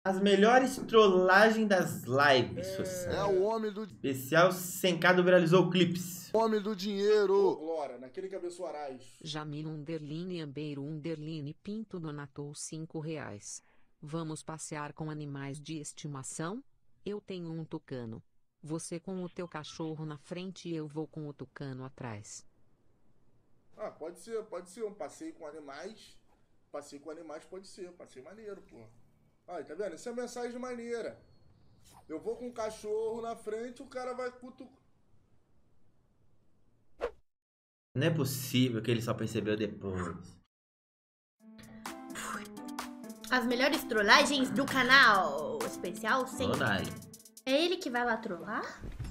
As melhores trollagens das lives, Sussana. É o homem do Especial Sencado viralizou clipes. homem do dinheiro. Glória, naquele cabeço Arais. Jamil Ambeiro Pinto donatou R$ 5. Vamos passear com animais de estimação? Eu tenho um tucano. Você com o teu cachorro na frente e eu vou com o tucano atrás. Ah, pode ser um passeio com animais. Passeio com animais pode ser, passeio maneiro, pô. Aí, tá vendo? Isso é mensagem maneira. Eu vou com o cachorro na frente, o cara vai cutucar. Não é possível que ele só percebeu depois. As melhores trollagens do canal. Especial sem. Olha. É ele que vai lá trollar?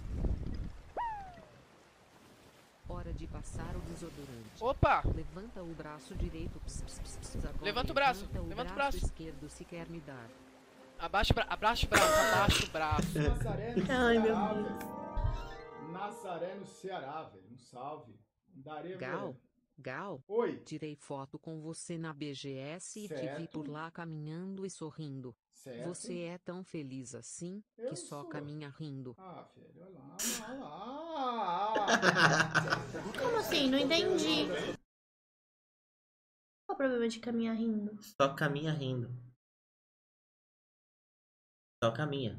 Hora de passar o desodorante. Opa! Levanta o braço direito. Agora Levanta o braço, levanta o braço. esquerdo se quer me dar. Abaixa o braço, abaixa o braço. Nazaré no Ai, meu Ceará, Deus. velho. Nazaré no Ceará, velho. Um salve. Darei, velho. Gal, Oi. tirei foto com você na BGS e te vi Certo. por lá caminhando e sorrindo. Certo. Você é tão feliz assim, Eu que só sou. caminha rindo. Ah, velho, olha lá, olha lá. Como assim? Não entendi. Qual o problema de caminhar rindo? Só caminha rindo. Só caminha.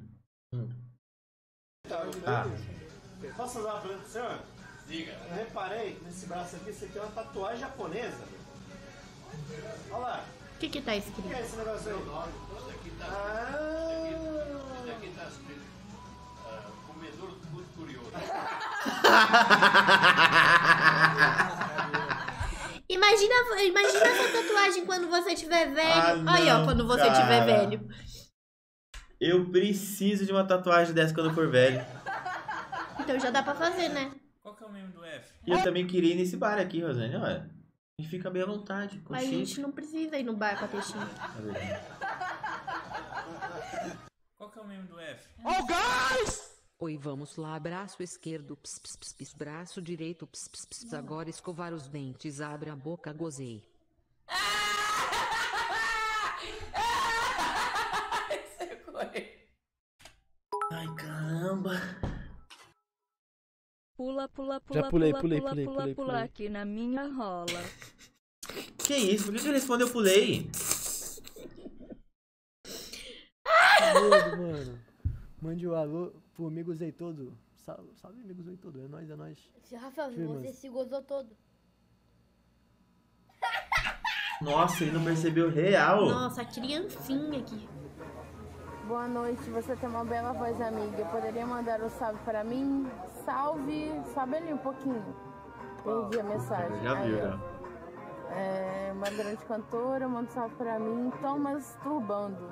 Ah, Posso fazer uma pergunta pro senhor? Diga. Eu reparei nesse braço aqui, isso aqui é uma tatuagem japonesa. Olha lá. O que tá O escrito? que é esse negócio aí? Isso aqui tá escrito. Comedor muito curioso. Imagina essa tatuagem quando você tiver velho. Ah, Aí, ó, não, quando você cara. tiver velho. eu preciso de uma tatuagem dessa quando eu for velho. Então já dá pra fazer, né? Qual que é o meme do F? E eu também queria ir nesse bar aqui, Rosane, olha. A gente fica bem à vontade, com Mas a chique. gente não precisa ir no bar pra ter chique. É verdade. Qual que é o meme do F? Oh, guys! Oi, vamos lá, braço esquerdo, braço direito, agora escovar os dentes, abre a boca, gozei. Ai, caramba. Pula, pula, Já pula, pulei, pula, pulei, pula, pulei, pula, pulei, pula pulei. aqui na minha rola. Que isso? Por que ele respondeu eu pulei? Doido, mano. Mande o alô pro amigo Zey todo. Salve, salve amigo Zey todo. É nóis, é nóis. Rafaelzinho, Firmas. você se gozou todo. Nossa, ele não percebeu real. Nossa, a criancinha aqui. Boa noite, você tem uma bela voz, amiga. Poderia mandar um salve para mim? Salve, sabe ali um pouquinho. Perdi a mensagem. Já viu, Aí, ó. já. É uma grande cantora, manda um salve para mim. Thomas Turbando.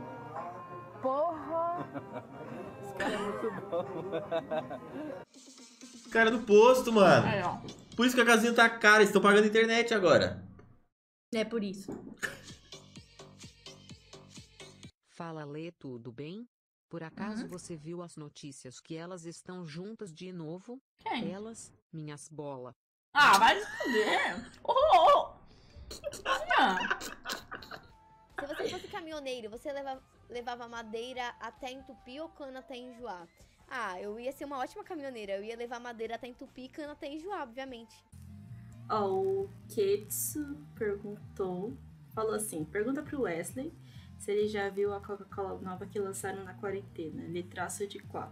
Porra! Cara do posto, mano. Aí, ó. Por isso que a casinha tá cara, eles estão pagando internet agora. É por isso. Fala, Lê, tudo bem? Por acaso você viu as notícias que elas estão juntas de novo? Quem? Elas, minhas bolas. Ah, vai esconder. Oh! Se você fosse caminhoneiro, você levava madeira até entupir ou cana até enjoar? Ah, eu ia ser uma ótima caminhoneira. Eu ia levar madeira até entupir e cana até enjoar, obviamente. Ó, o Ketsu falou assim, pergunta pro Wesley se ele já viu a Coca-Cola nova que lançaram na quarentena, litraço de 4.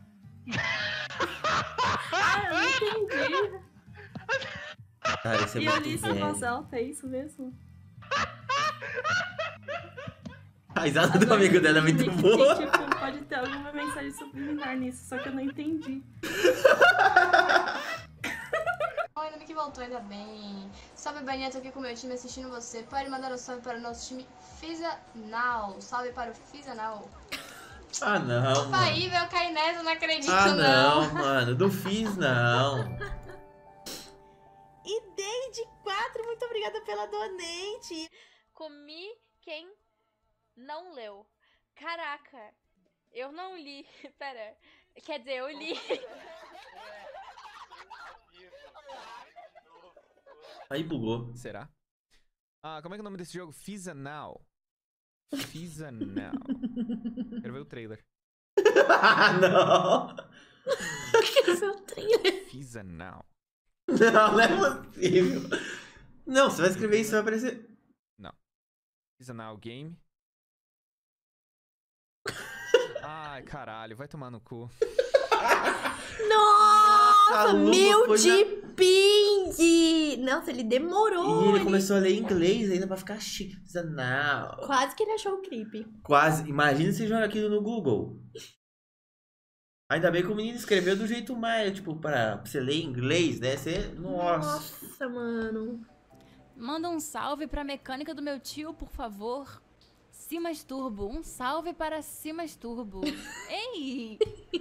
Ah, eu não entendi. Cara, isso é E eu muito li isso em voz velho. alta, é isso mesmo? A risada do amigo dela é muito Que, boa. tipo, pode ter alguma mensagem subliminar nisso, só que eu não entendi. Oi, Numi que voltou, ainda bem. Salve, Benito, aqui com o meu time assistindo você. Pode mandar um salve para o nosso time Fisa Now. Salve para o Fisa Now. Ah, não, Opa, mano. aí, eu caí nessa, não acredito, Ah, não. não, mano. Não fiz, não. E Deide 4, muito obrigada pela donate. Comi quem não leu. Caraca, eu não li. Pera. Quer dizer, eu li. Aí bugou. Será? Ah, como é que é o nome desse jogo? Fisa Now. Fisa Now. Quero ver o trailer. Não. Quero ver o trailer. Fisa Now. Não é possível. Não, você vai escrever isso, vai aparecer. Não. Fisa Now Game. Ai, caralho, vai tomar no cu. Nossa, meu foi de ping! Nossa, ele demorou. E ele começou a ler inglês ainda pra ficar chique. Não. Quase que ele achou o creepy. Quase. Imagina você joga aquilo no Google. Ainda bem que o menino escreveu do jeito mais, tipo, pra você ler inglês, né? Você... Nossa, mano. Manda um salve pra mecânica do meu tio, por favor. Simas Turbo. Um salve para Simas Turbo. Ei!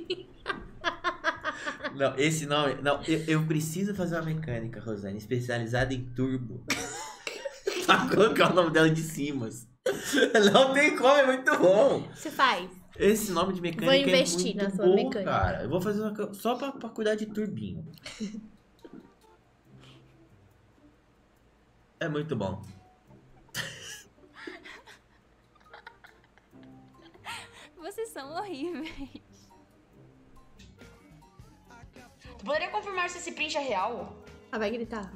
Não, esse nome... Não, eu preciso fazer uma mecânica, Rosane, especializada em turbo. Pra colocar o nome dela de Simas. Não tem como, é muito bom. Você faz. Esse nome de mecânica Vou investir é muito na sua bom, mecânica. cara. Eu vou fazer uma... só pra cuidar de turbinho. É muito bom. Vocês são horríveis. Tu poderia confirmar se esse print é real? Ah, vai gritar.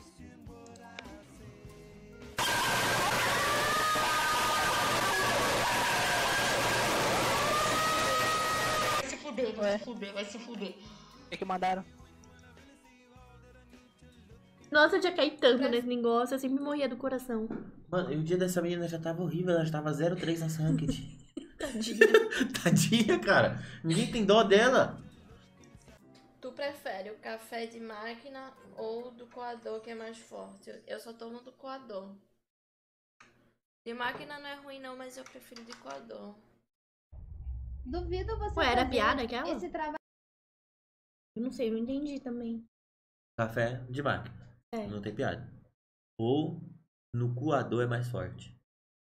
Vai se fuder, vai se fuder, vai se fuder. O que mandaram? Nossa, eu tinha caído tanto nesse negócio, eu sempre morria do coração. Mano, e o dia dessa menina já tava horrível, ela já tava 0-3 na Ranked. Tadinha. Tadinha, cara. Ninguém tem dó dela. Tu prefere o café de máquina ou do coador que é mais forte? Eu só tomo do coador. De máquina não é ruim não, mas eu prefiro de coador. Duvido você Ué, era fazer piada aquela? esse trabalho. Eu não sei, eu não entendi também. Café de máquina. É. Não tem piada. Ou no coador é mais forte.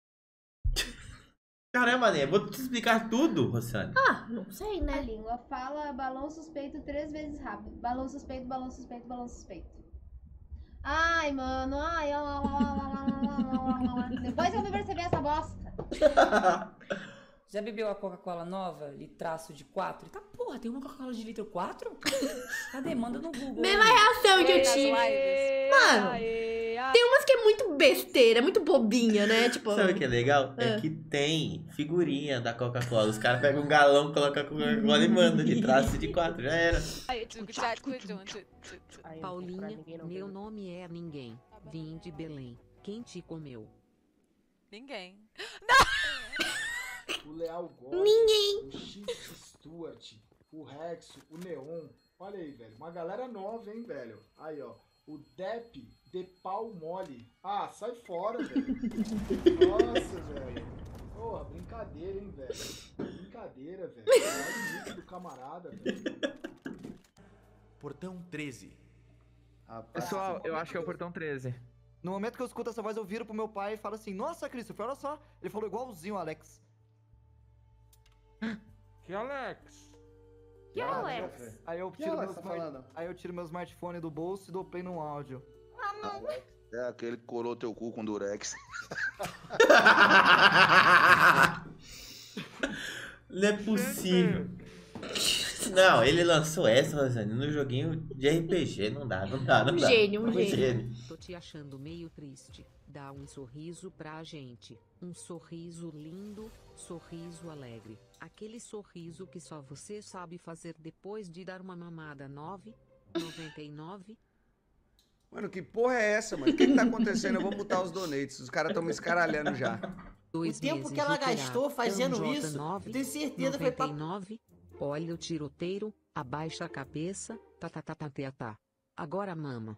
Caramba, né? Vou te explicar tudo, Rossane. Ah, não sei, né? A língua fala balão suspeito 3 vezes rápido. Balão suspeito, balão suspeito, balão suspeito. Ai, mano, ai, depois eu vou perceber essa bosta. Já bebeu a Coca-Cola nova, litraço de 4? Tá, porra, tem uma Coca-Cola de litro 4? Cadê? Manda no Google. Mesma reação que eu tive. Mano, tem umas que é muito besteira, muito bobinha, né? Tipo... Sabe o que é legal? É que tem figurinha da Coca-Cola. Os caram pegam um galão, colocam a Coca-Cola e mandam de traço de 4. Já era. Paulinha, meu nome é Ninguém. Vim de Belém. Quem te comeu? Ninguém. O Leal Gold, Ninguém. o Chico Stuart, o Rexo, o Neon. Olha aí, velho. Uma galera nova, hein, velho. Aí, ó. O Depp de pau mole. Ah, sai fora, velho. Nossa, velho. Porra, brincadeira, hein, velho. Brincadeira, velho. Olha o nick do camarada, velho. Portão 13. Pessoal, eu acho que é o portão 13. No momento que eu escuto essa voz, eu viro pro meu pai e falo assim: Nossa, Christopher, olha só. Ele falou igualzinho o Alex. Que Alex? Que Alex? Aí eu Que tiro, Alex tá falando? aí eu tiro meu smartphone do bolso e dou play num áudio. É aquele que colou teu cu com durex. Não é possível. Não, ele lançou essa, Rosane, no joguinho de RPG. Não dá. Gênio. Tô te achando meio triste. Dá um sorriso pra gente. Um sorriso lindo, sorriso alegre. Aquele sorriso que só você sabe fazer depois de dar uma mamada 9,99. Mano, que porra é essa, mano? O que tá acontecendo? Eu vou mutar os donates. Os caras tão me escaralhando já. O tempo que ela gastou fazendo isso, eu tenho certeza que foi pra... 99. Olha o tiroteiro, abaixa a cabeça, tá. Agora mama.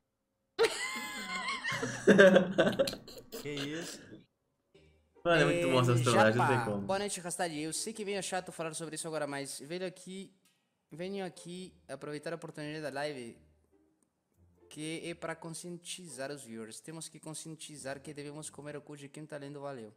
Que isso? Mano, é muito bom essas trollagens, não tem como. Boa noite, Rastad. Eu sei que venho chato falar sobre isso agora, mas venho aqui aproveitar a oportunidade da live que é para conscientizar os viewers. Temos que conscientizar que devemos comer o cu de quem tá lendo valeu.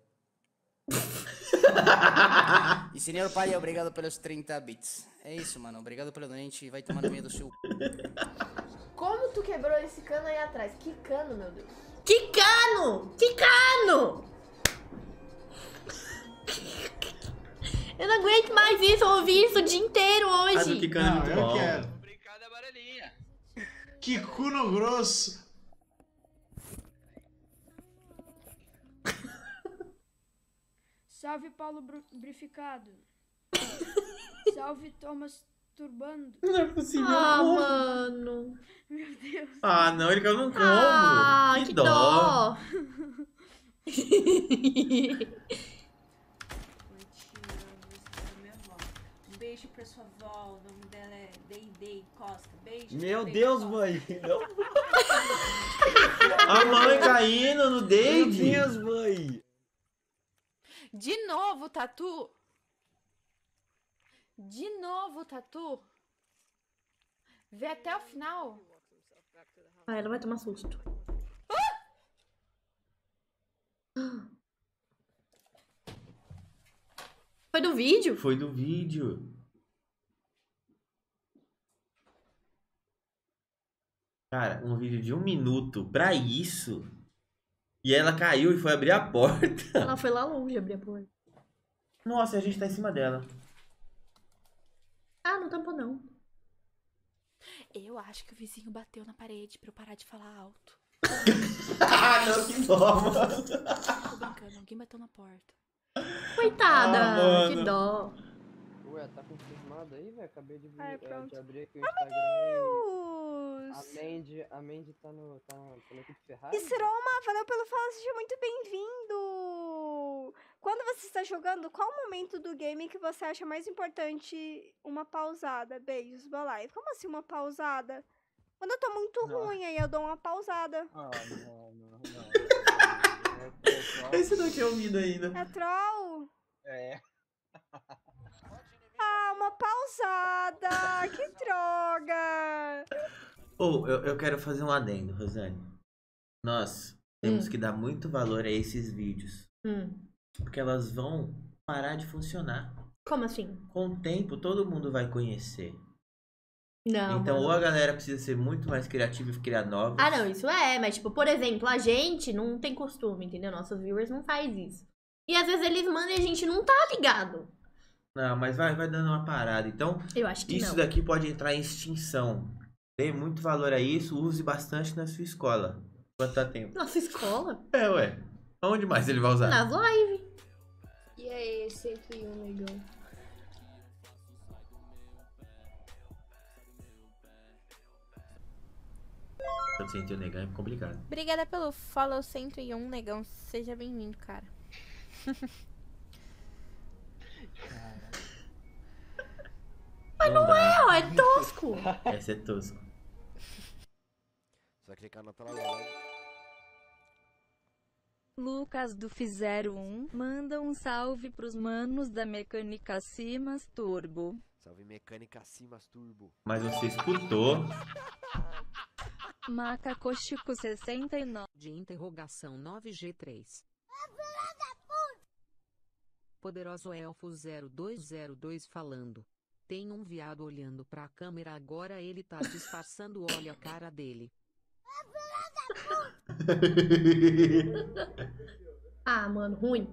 E senhor pai, obrigado pelos 30 bits. É isso, mano. Obrigado pelo donate. Vai tomar no meio do seu. Como tu quebrou esse cano aí atrás? Que cano, meu Deus? Que cano? Que cano? Eu não aguento mais isso, eu ouvi isso o dia inteiro hoje. A do Kikano é muito eu bom. quero. Que cu no grosso. Salve Paulo Brificado. Salve Thomas Turbando. Não é possível. Ah, como? mano. Meu Deus. Ah, não, ele caiu num combo. Ah, que dó. Um beijo pra sua avó, o nome dela é Deidei Costa. Beijo. Meu Deidei Deus, Costa. mãe. Não. A mãe caindo no Dade. Meu Deus, mãe. De novo, Tatu? De novo, Tatu? Vê até o final. Ah, ela vai tomar susto. Foi do vídeo? Foi do vídeo. Cara, um vídeo de 1 minuto pra isso. E ela caiu e foi abrir a porta. Ela foi lá longe abrir a porta. Nossa, a gente tá em cima dela. Ah, não tampou não. Eu acho que o vizinho bateu na parede pra eu parar de falar alto. Ah, não, que dó, mano. Tô brincando, alguém bateu na porta. Coitada, Ah, que mano. dó. Ué, tá confirmado aí, velho? Acabei de, pronto. de abrir aqui o Instagram e a Mandy tá na equipe Ferrari. Sroma, valeu pelo follow, seja muito bem-vindo! Quando você está jogando, qual o momento do game que você acha mais importante uma pausada? Beijos, boa live. Como assim uma pausada? Quando eu tô muito ruim, aí eu dou uma pausada. Ah, não. Esse não tinha ouvido ainda. É troll? É. Ah, uma pausada! Que droga! Ou, eu quero fazer um adendo, Rosane. Nós temos que dar muito valor a esses vídeos. Porque elas vão parar de funcionar. Como assim? Com o tempo, todo mundo vai conhecer. Não. Então, mano. ou a galera precisa ser muito mais criativa e criar novos. Ah, não, isso é, mas tipo, por exemplo, a gente não tem costume, entendeu? Nossos viewers não faz isso. E às vezes eles mandam e a gente não tá ligado. Não, mas vai dando uma parada. Então, Eu acho que isso não. daqui pode entrar em extinção. Dê muito valor a isso, use bastante na sua escola. Enquanto tá tempo. Nossa escola? É, ué. Onde mais ele vai usar? Nas lives. E aí, 101, negão? Eu senti o negão, é complicado. Obrigada pelo follow 101, negão. Seja bem-vindo, cara. Mas não é, ó, é tosco. Essa é tosco. Só clicar na tela lá. Lucas do Fiz01 manda um salve pros manos da Mecânica Simas Turbo. Salve Mecânica Simas Turbo. Mas você escutou. Macacochico 69. De interrogação 9G3. Poderoso Elfo 0202 falando. Tem um viado olhando pra câmera agora, ele tá disfarçando, olha a cara dele. Ah, mano, ruim.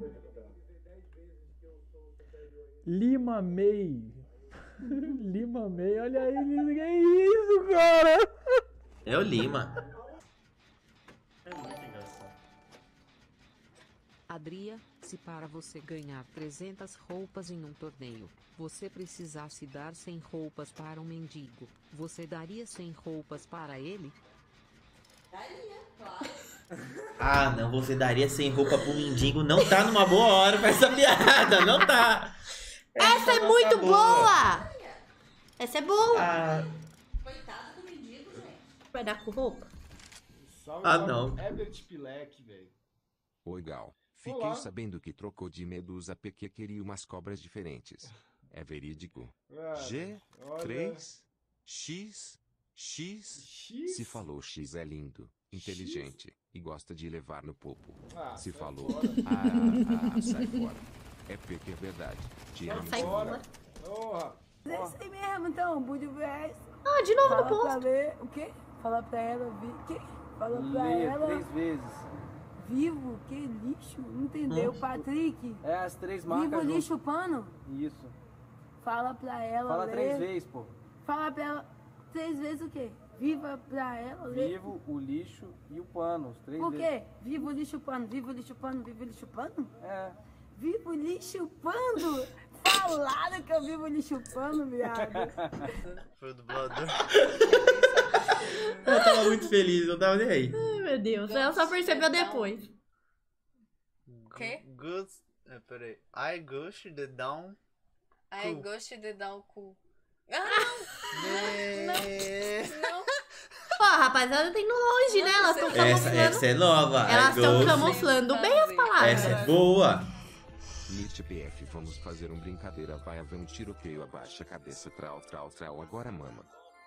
Lima May. Lima May, olha aí, que isso, cara? É o Lima. É muito engraçado. Adria, se para você ganhar 300 roupas em um torneio, você precisasse dar 100 roupas para um mendigo, você daria 100 roupas para ele? Daria, claro. Ah, não, você daria sem roupa pro mendigo. Não tá numa boa hora pra essa piada, não tá. Essa é não muito tá boa! Essa é boa. Ah, Coitado do mendigo, gente. Vai dar com roupa? não. Herbert Pilek, velho. Oi, Gal. Fiquei Olá. sabendo que trocou de Medusa porque queria umas cobras diferentes. É verídico? Ah, G, olha. 3, X, Se falou X é lindo, inteligente e gosta de levar no popo. Ah, Se sai falou fora. sai fora. É porque é verdade. Te amo. Sai fora. Porra. É isso aí mesmo, então, Budio Verso. Ah, de novo no Fala pra posto. ver o quê? Fala pra ela vir. O quê? Fala pra Lê ela 3 vezes. Vivo, que lixo? Não entendeu, Patrick? É as 3 marcas. Vivo, junto. lixo, pano? Isso. Fala pra ela Fala ler. 3 vezes, pô. Fala pra ela 3 vezes o quê? Viva pra ela ler. Vivo, o lixo e o pano. Os 3 Por vezes. quê? Vivo, lixo, pano. Vivo, lixo, pano. Vivo, lixo, pano? É. Vivo, lixo, pano? Falaram que eu vivo lixo, pano, viado. Foi o dublador. Eu tava muito feliz, eu tava nem aí. Ai, meu Deus. Ela só percebeu depois. O quê? Peraí. I gosto de down. I gosto de dar o cu. Ah, não. Pô, a rapaziada tá indo longe, né? Elas estão camuflando. Essa é nova. Elas estão Ghost. camuflando bem as palavras. Essa é boa. Lit PF, vamos fazer um brincadeira, vai haver um tiroteio, abaixa a cabeça, trau, agora mama.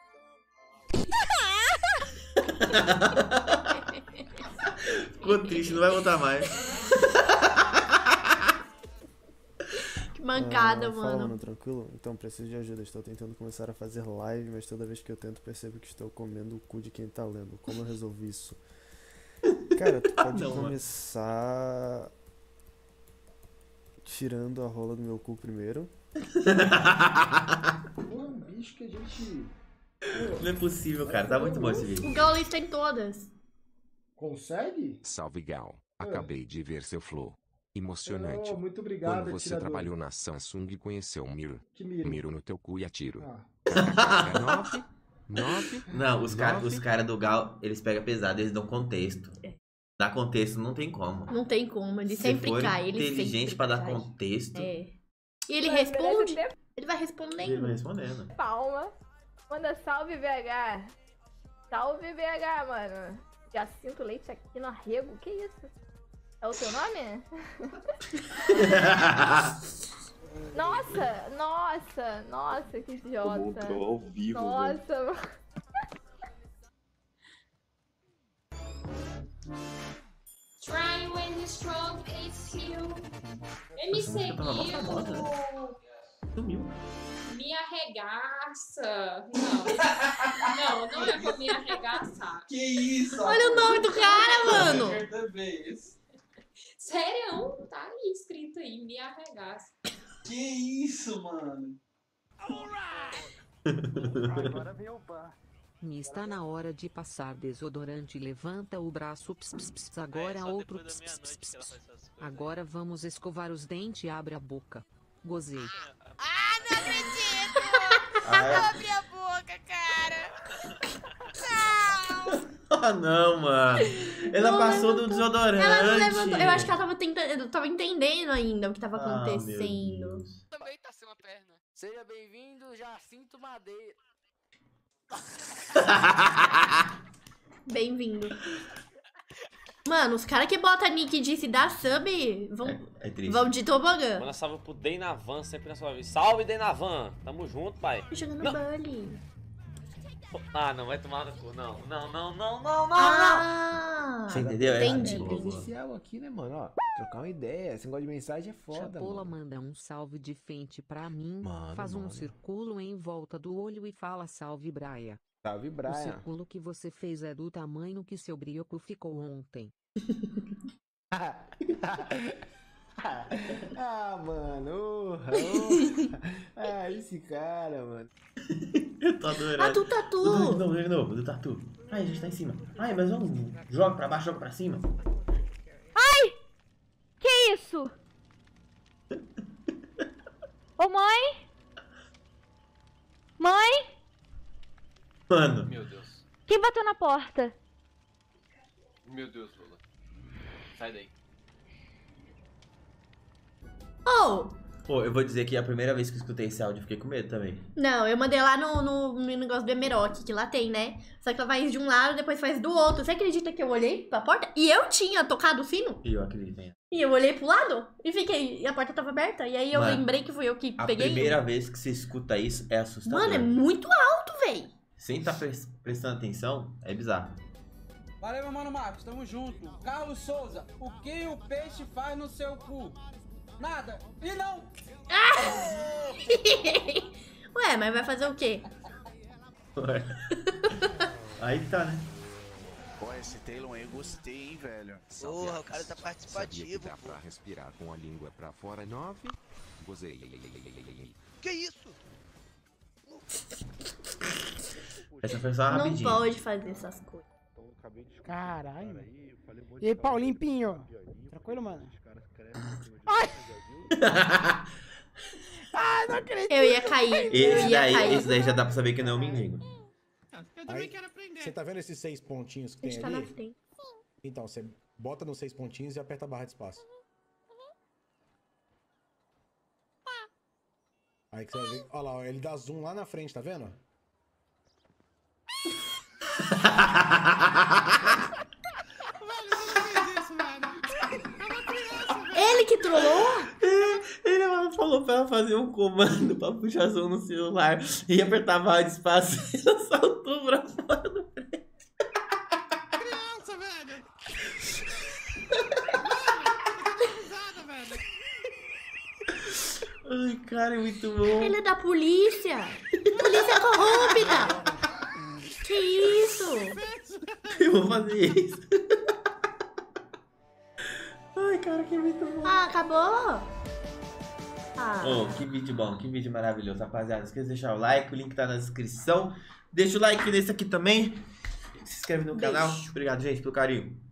Ficou triste, não vai voltar mais. Que mancada, Fala, mano. mano, tranquilo? Então, preciso de ajuda. Estou tentando começar a fazer live, mas toda vez que eu tento percebo que estou comendo o cu de quem tá lendo. Como eu resolvi isso? Cara, tu pode Não, começar tirando a rola do meu cu primeiro. Pô, é um bicho que a gente... Não é possível, cara. Tá muito bom esse vídeo. O Gaules tem todas. Consegue? Salve Gal, acabei de ver seu flow. Emocionante. Oh, muito obrigado, Quando você atirador. trabalhou na Samsung e conheceu o Miro. Que Miro? Miro no teu cu e atiro. Ah. 9? Não, os caras do Gal, eles pegam pesado, eles dão contexto. Dá contexto não tem como. Não tem como, ele Se sempre for cai. Ele inteligente sempre pra dar cai. contexto. É. E ele responde, ele vai respondendo. Ele vai respondendo. Palma. Manda salve, BH. Salve, BH, mano. Já sinto leite aqui no arrego. Que isso? É o teu nome? Nossa, que idiota. Entrou ao vivo, Nossa, mano. Try when you're strong, it's you. Me seguiu. Sumiu. Me arregaça. Não é pra me arregaçar. Que isso? Olha o nome do cara, mano. Sério, tá aí escrito aí, me arregaça. Que isso, mano? Agora vem o bar. Me está na hora de passar desodorante. Levanta o braço. Ps, ps, ps. Agora outro. Ps, ps, ps, ps, ps. Agora vamos escovar os dentes. Abre a boca. Gozei. Ah, não acredito! Abre a boca, cara! Não! Ah, não, mano. Ela Não passou levantou. do desodorante. Ela não levantou. Eu acho que ela tava tentando, tava entendendo ainda o que tava Ah, acontecendo. Também tá sem uma perna. Seja bem-vindo, Jacinto Madeira. Bem-vindo. Mano, os caras que botam nick de se dar sub vão de tobogã. Manda salve pro Deinavan, sempre na sua vida. Salve, Deinavan! Tamo junto, pai. Jogando Não. bully. Ah, não, vai tomar no cu. Não. Ah, Você entendeu? Entendi. É presencial aqui, né, mano? Ó, trocar uma ideia. Esse negócio de mensagem é foda, Chapola mano. manda um salve de frente pra mim. Manda, faz um manda. círculo em volta do olho e fala salve, Braia. Salve, O Brian. círculo que você fez é do tamanho que seu brioco ficou ontem. Ah, mano. Ah, esse cara, mano. Eu tô adorando. Ah, do tatu. De novo, do tatu. Ai, a gente tá em cima. Ai, mas vamos. Joga pra baixo, joga pra cima. Ai! Que isso? Ô, mãe? Mãe? Mano. Meu Deus. Quem bateu na porta? Meu Deus, Lula. Sai daí. Oh! Pô, eu vou dizer que a primeira vez que eu escutei esse áudio eu fiquei com medo também. Não, eu mandei lá no negócio do Emerock, que lá tem, né? Só que ela faz de um lado, depois faz do outro. Você acredita que eu olhei pra porta? E eu tinha tocado o sino? E eu acredito em. E eu olhei pro lado e fiquei. E a porta tava aberta. E aí eu Mano, lembrei que fui eu que A peguei. primeira vez que você escuta isso é assustador. Mano, é muito alto, véi. Sem estar prestando atenção, é bizarro. Valeu, meu mano Marcos, tamo junto. Carlos Souza, o que o peixe faz no seu cu? Nada. E não! Ué, mas vai fazer o quê? Aí que tá, né? esse Taylor aí eu gostei, hein, velho. Porra, o cara tá Sabia participativo, que dá pô. pra respirar com a língua pra fora 9? Gozei. Que isso? Essa foi só Não rapidinho. pode fazer essas coisas. Caralho. E aí, Paulinho Pinho? Tranquilo, mano? Ai! Ai, não acredito. Eu ia cair. Esse daí já dá pra saber que não é um mendigo. Aí, você tá vendo esses 6 pontinhos que A gente tem tá na ali? frente. Então, você bota nos 6 pontinhos e aperta a barra de espaço. Aí que você vai ver. Olha lá, ó, ele dá zoom lá na frente, tá vendo? Ele que trollou? Ele falou pra ela fazer um comando pra puxar som no celular e apertar a barra de espaço e ela saltou pra fora do prédio. Criança, velho! Ai, cara, é muito bom. Ele é da polícia. Polícia corrupta. Que isso? Eu vou fazer isso. Ai, cara, que muito bom. Ah, acabou? Ah. Oh, que vídeo bom, que vídeo maravilhoso, rapaziada. Não esqueça de deixar o like, o link tá na descrição. Deixa o like nesse aqui também. Se inscreve no canal. Obrigado, gente, pelo carinho.